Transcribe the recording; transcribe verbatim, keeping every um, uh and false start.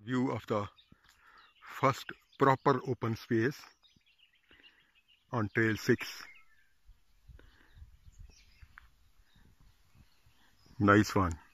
view of the first proper open space on trail six. Nice one.